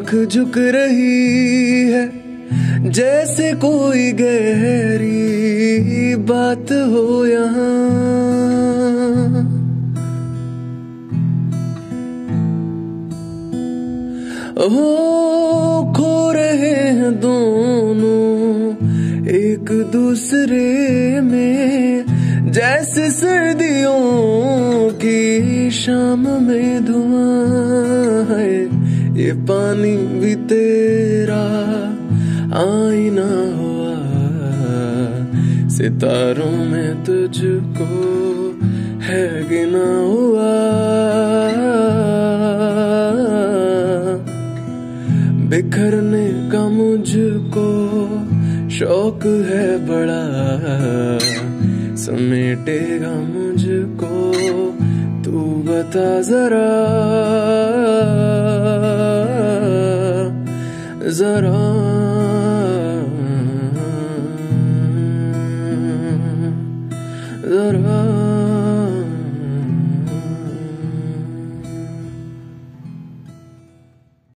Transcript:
आंख झुक रही है जैसे कोई गहरी बात हो यहाँ। हो खो रहे हैं दोनों एक दूसरे में, जैसे सर्दियों की शाम में धुआं है। ये पानी भी तेरा आईना हुआ, सितारों में तुझको है गिना हुआ। बिखरने का मुझको शौक है बड़ा, समेटेगा मुझको तू बता जरा जरा। जरा